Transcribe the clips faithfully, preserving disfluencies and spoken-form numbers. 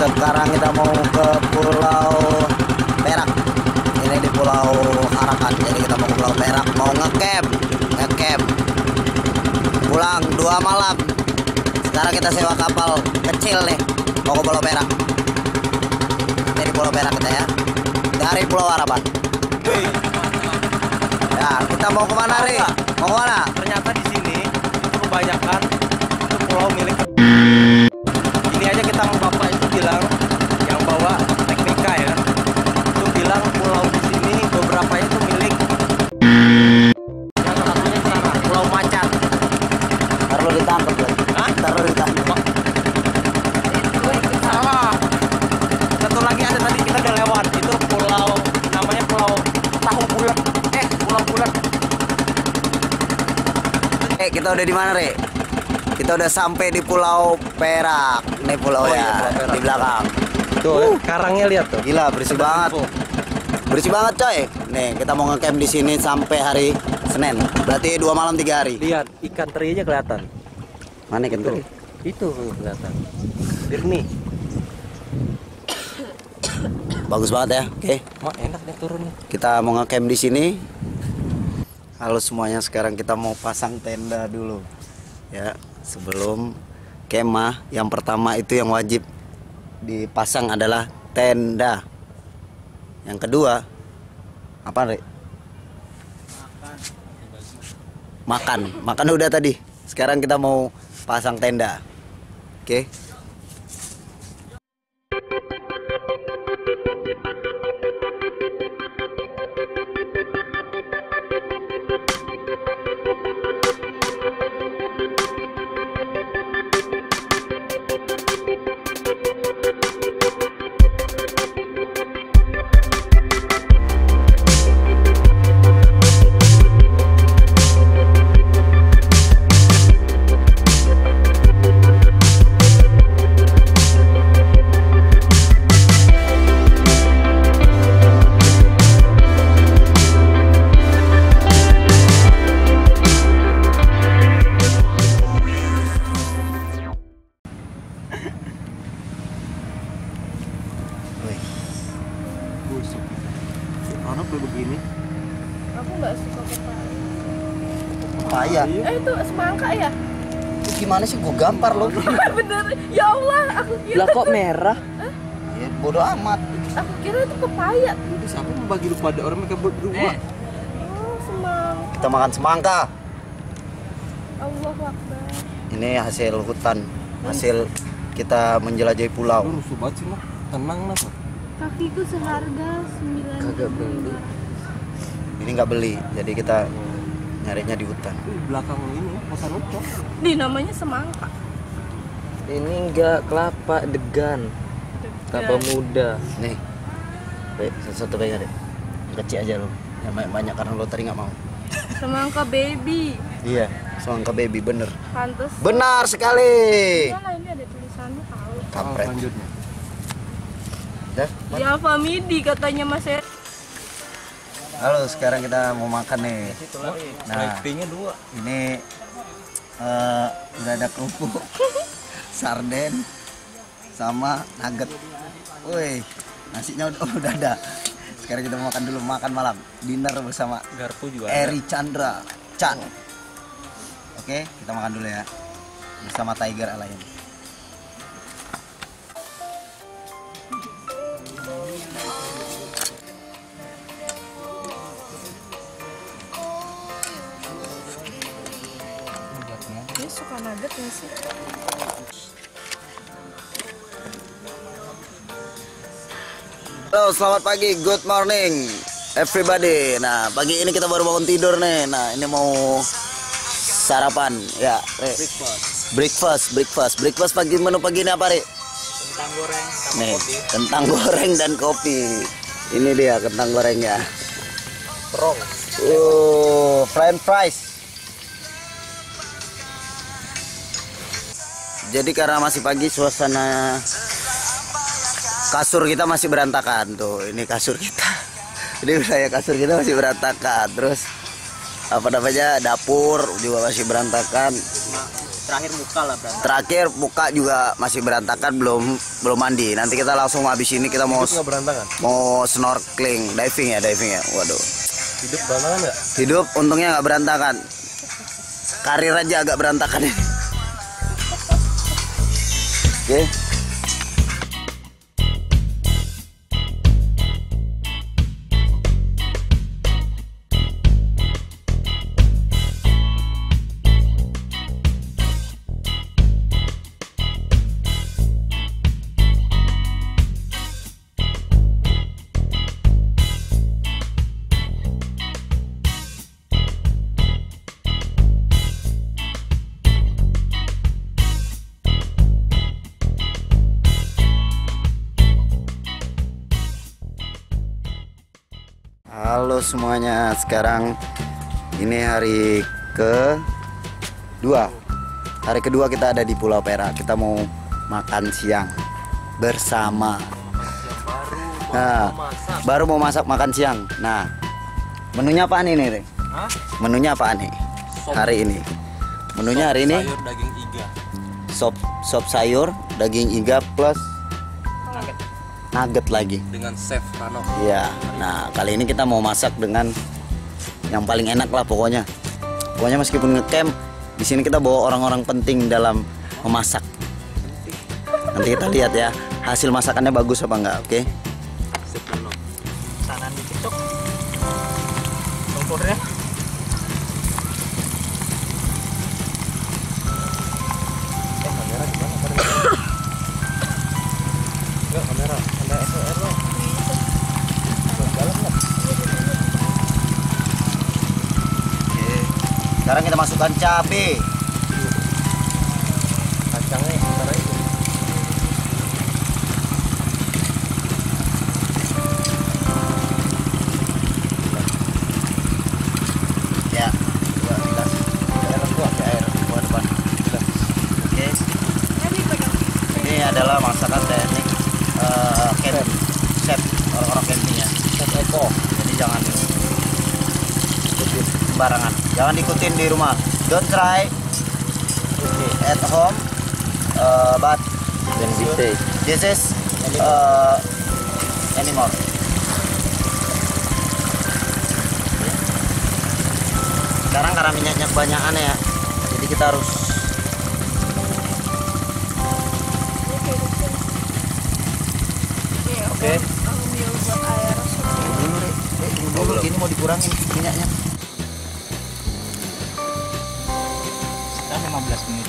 sekarang kita mau ke Pulau Perak. Ini di Pulau Harapan. Jadi kita mau ke Pulau Perak, mau ngecamp, ngecamp. Pulang dua malam. Sekarang kita sewa kapal kecil nih, mau ke Pulau Perak. Ini di Pulau Perak kita ya, dari Pulau Harapan. Ya, kita mau kemana nih? Mau kemana? Ternyata di sini itu kebanyakan itu pulau milik. Ini aja kita sama bapak itu bilang yang bawa teknika ya, itu bilang pulau di sini beberapa itu milik. Yang satunya sana, Pulau Macan. Ntar lo ditangkap lagi. Hah? Ntar lo ditangkap. Itu salah. Satu lagi ada tadi kita udah lewat, itu pulau namanya Pulau Tahu Bulat. Eh, Pulau Bulat. Eh, kita udah di mana, Re? Kita udah sampai di Pulau Perak. Nih pulau Oh, ya, iya, Pulau Perak. di belakang. Tuh, karangnya lihat tuh. Gila, bersih banget. Bersih banget, coy. Nih, kita mau ngecamp di sini sampai hari Senin. Berarti dua malam tiga hari. Lihat, ikan teri aja kelihatan. Mana ikan teri? Itu kelihatan. Birni. Bagus banget ya. Oke. Mak enak deh turun nih. Kita mau ngecamp di sini. Halo semuanya, sekarang kita mau pasang tenda dulu. Ya, sebelum kemah, yang pertama itu yang wajib dipasang adalah tenda. Yang kedua apa, Re? Makan. Makan udah tadi. Sekarang kita mau pasang tenda. Oke. Anak tuh begini. Aku nggak suka pepaya. Pepaya. Eh itu semangka ya? Itu gimana sih, gua gampar loh. Bener. Ya Allah, aku kira. Lah kok merah? Ya, bodoh amat. Aku kira itu pepaya. Itu siapa mau bagi lu pada orang mereka berdua? Oh semangka. Kita makan semangka. Allahu Akbar. Ini hasil hutan, hasil kita menjelajahi pulau. Lu rusuh banget sih, Mak. Tenang, Nak. Kakiku seharga sembilan. Kagak beli. Ini nggak beli, jadi kita nyarinya di hutan. Di belakang ini kosan ucok. Nih namanya semangka. Ini enggak kelapa degan. Kelapa muda. Nih, Re, satu pegang deh. Kecil aja lo, yang banyak-banyak karena lo tadi nggak mau. Semangka baby. Iya, semangka baby bener. Pantes. Benar sekali. Mana ini ada tulisannya tahu. Kampret. Selanjutnya. Dah. Ya Famidi katanya Mas Ed. Halo, sekarang kita mau makan nih. Nah, P-nya dua. ini eh, udah ada kerupuk, sarden, sama nugget. Woi, nasinya udah, udah ada. Sekarang kita mau makan dulu, makan malam, dinner bersama Garpu juga. Eri Chandra Chan. Oke, kita makan dulu ya bersama Tiger Alliance. Dia suka nugget nggak sih? Halo, selamat pagi, good morning everybody. Nah, pagi ini kita baru bangun tidur nih. Nah, ini mau sarapan ya. Re. Breakfast. Breakfast, breakfast, breakfast pagi, menu pagi ini apa, Re? Kentang goreng sama Nih, kopi. kentang goreng dan kopi. Ini dia kentang gorengnya. Terong. Uh, french fries. Jadi karena masih pagi, suasana kasur kita masih berantakan tuh. Ini kasur kita. Ini saya kasur kita masih berantakan. Terus apa namanya, dapur juga masih berantakan. terakhir muka lah berarti. Terakhir muka juga masih berantakan, belum belum mandi. Nanti kita langsung habis ini kita mau Hidup nggak berantakan? mau snorkeling, diving ya, diving ya. Waduh. Hidup berantakan nggak? Hidup untungnya nggak berantakan. Karir aja agak berantakan ini. Oke. Halo semuanya, sekarang ini hari kedua. Hari kedua kita ada di Pulau Perak. Kita mau makan siang bersama. Nah, baru mau masak makan siang. Nah, menunya apaan ini, Reng? Hah? Menunya apaan nih? Hari ini. Menunya hari ini Sayur daging iga. sop sop sayur daging iga plus Nugget. nugget lagi. Dengan chef Rano. Iya. Nah, kali ini kita mau masak dengan yang paling enak lah pokoknya. Pokoknya meskipun ngecamp, di sini kita bawa orang-orang penting dalam memasak. Nanti kita lihat ya, hasil masakannya bagus apa enggak, oke? Chef Rano. Sanan di TikTok. Kompornya. Eh, kamera di mana? Enggak, kamera. Kamera S L R loh. Dalam lah. Oke. Sekarang kita masukkan cabai. Kacangnya sebentar aja. Ya, dua gelas. Air buah, ya, air buah depan. Oke. Ini adalah masakan teknik uh, camp, chef orang-orang camping ya. Chef Eko. Jadi jangan ikutin sembarangan. Jangan ikutin di rumah. Don't try at home. Uh, but Dan bisa. this is uh, anymore. Sekarang karena minyaknya kebanyakan ya, jadi kita harus Oke. Ambil buat air. dulu deh. Eh, tunggu dulu. Ini mau dikurangin minyaknya. Sekarang lima belas menit.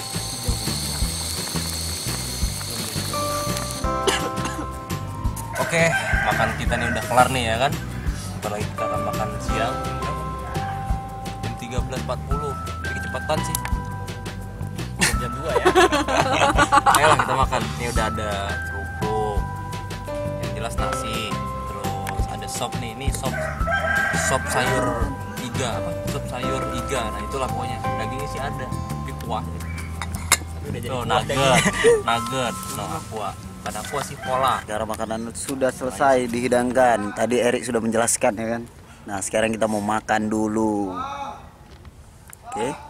Oke, makan kita nih udah kelar nih ya kan. Bentar lagi kita akan makan siang. Jam tiga belas empat puluh. Jadi kecepatan sih. Belum jam dua ya. Ayolah kita makan. Ini udah ada kerupuk. Yang jelas nasi. Terus ada sop nih. Ini sop sop sayur iga apa? Sop sayur iga. Nah, itulah pokoknya. Dagingnya sih ada, tapi kuah. Oh, nugget. Nugget. No, aqua. Pada aqua sih pola. Sekarang makanan sudah selesai dihidangkan. Tadi Erik sudah menjelaskan ya kan. Nah, sekarang kita mau makan dulu. Oke.